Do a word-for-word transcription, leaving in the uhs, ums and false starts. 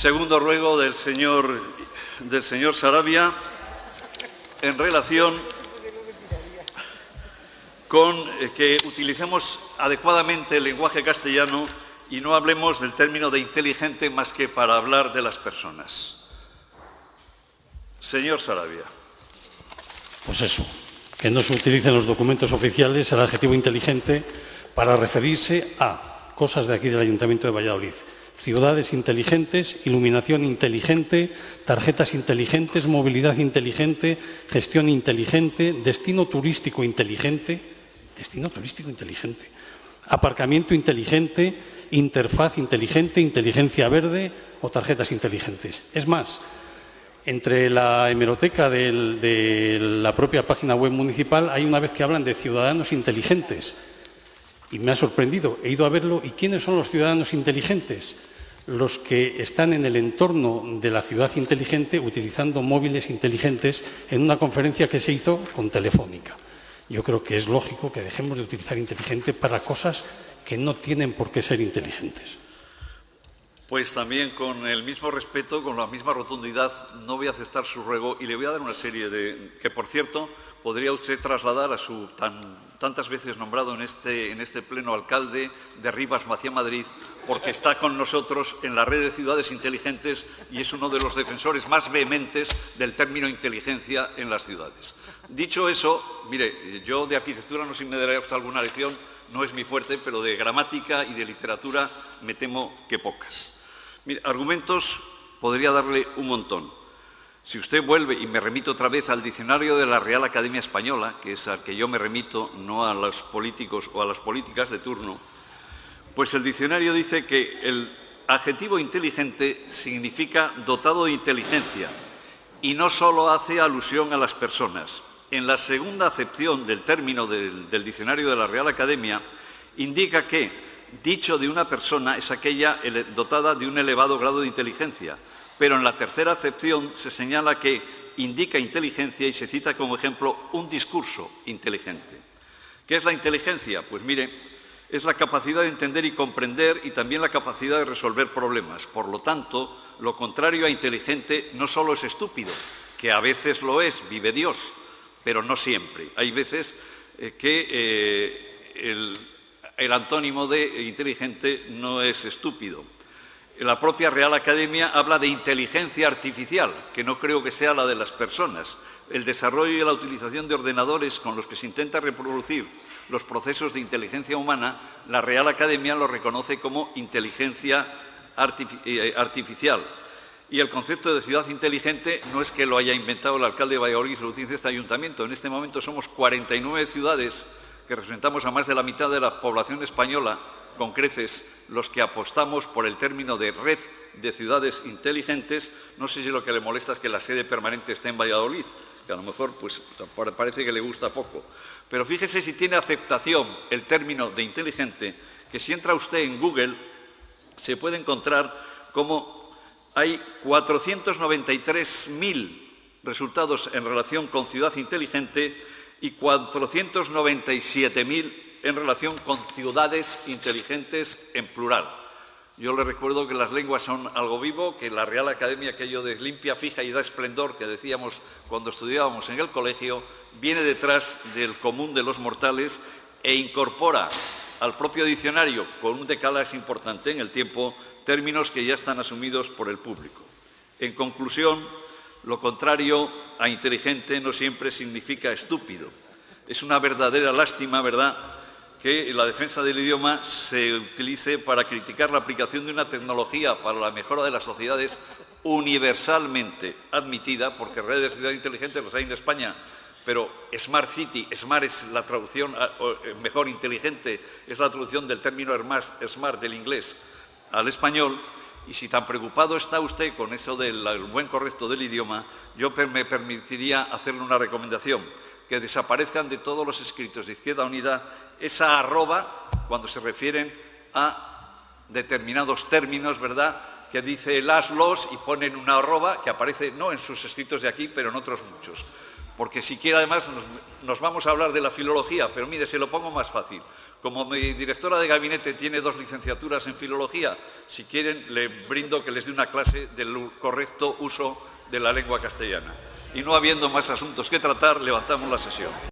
Segundo ruego del señor, del señor Sarabia en relación con eh, que utilicemos adecuadamente el lenguaje castellano y no hablemos del término de inteligente más que para hablar de las personas. Señor Sarabia. Pues eso, que no se utilice en los documentos oficiales el adjetivo inteligente para referirse a cosas de aquí del Ayuntamiento de Valladolid. Ciudades inteligentes, iluminación inteligente, tarjetas inteligentes, movilidad inteligente, gestión inteligente, destino turístico inteligente, destino turístico inteligente, aparcamiento inteligente, interfaz inteligente, inteligencia verde o tarjetas inteligentes. Es más, entre la hemeroteca del, de la propia página web municipal hay una vez que hablan de ciudadanos inteligentes. Y me ha sorprendido, he ido a verlo. ¿Y quiénes son los ciudadanos inteligentes? Los que están en el entorno de la ciudad inteligente utilizando móviles inteligentes en una conferencia que se hizo con Telefónica. Yo creo que es lógico que dejemos de utilizar inteligente para cosas que no tienen por qué ser inteligentes. Pues también con el mismo respeto, con la misma rotundidad, no voy a aceptar su ruego y le voy a dar una serie de... que, por cierto, podría usted trasladar a su tan, tantas veces nombrado en este, en este pleno alcalde de Rivas Maciá Madrid, porque está con nosotros en la red de ciudades inteligentes y es uno de los defensores más vehementes del término inteligencia en las ciudades. Dicho eso, mire, yo de arquitectura no sé si me daré usted alguna lección, no es mi fuerte, pero de gramática y de literatura me temo que pocas. Mire, argumentos podría darle un montón. Si usted vuelve, y me remito otra vez al diccionario de la Real Academia Española, que es al que yo me remito, no a los políticos o a las políticas de turno, pues el diccionario dice que el adjetivo inteligente significa dotado de inteligencia y no solo hace alusión a las personas. En la segunda acepción del término del, del diccionario de la Real Academia, indica que dicho de una persona es aquella dotada de un elevado grado de inteligencia, pero en la tercera acepción se señala que indica inteligencia y se cita como ejemplo un discurso inteligente. ¿Qué es la inteligencia? Pues mire, es la capacidad de entender y comprender y también la capacidad de resolver problemas. Por lo tanto, lo contrario a inteligente no solo es estúpido, que a veces lo es, vive Dios, pero no siempre. Hay veces eh, que eh, el, el antónimo de inteligente no es estúpido. La propia Real Academia habla de inteligencia artificial, que no creo que sea la de las personas. El desarrollo y la utilización de ordenadores con los que se intenta reproducir los procesos de inteligencia humana, la Real Academia lo reconoce como inteligencia artific- eh, artificial. Y el concepto de ciudad inteligente no es que lo haya inventado el alcalde de Valladolid, lo utiliza este ayuntamiento. En este momento somos cuarenta y nueve ciudades que representamos a más de la mitad de la población española, con creces, los que apostamos por el término de red de ciudades inteligentes. No sé si lo que le molesta es que la sede permanente esté en Valladolid, que a lo mejor pues, parece que le gusta poco. Pero fíjese si tiene aceptación el término de inteligente, que si entra usted en Google se puede encontrar como hay cuatrocientos noventa y tres mil resultados en relación con ciudad inteligente y cuatrocientos noventa y siete mil en relación con ciudades inteligentes en plural. Yo le recuerdo que las lenguas son algo vivo, que la Real Academia, aquello de limpia, fija y da esplendor que decíamos cuando estudiábamos en el colegio, viene detrás del común de los mortales e incorpora al propio diccionario, con un decalaje importante en el tiempo, términos que ya están asumidos por el público. En conclusión, lo contrario a inteligente no siempre significa estúpido. Es una verdadera lástima, ¿verdad?, que la defensa del idioma se utilice para criticar la aplicación de una tecnología para la mejora de las sociedades universalmente admitida, porque redes de ciudad inteligente las hay en España, pero Smart City, Smart es la traducción, mejor inteligente, es la traducción del término Smart del inglés al español. Y si tan preocupado está usted con eso del buen correcto del idioma, yo me permitiría hacerle una recomendación: que desaparezcan de todos los escritos de Izquierda Unida esa arroba cuando se refieren a determinados términos, ¿verdad?, que dice las, los y ponen una arroba que aparece no en sus escritos de aquí, pero en otros muchos. Porque siquiera además nos, nos vamos a hablar de la filología, pero mire, se lo pongo más fácil. Como mi directora de gabinete tiene dos licenciaturas en filología, si quieren le brindo que les dé una clase del correcto uso de la lengua castellana. Y no habiendo más asuntos que tratar, levantamos la sesión.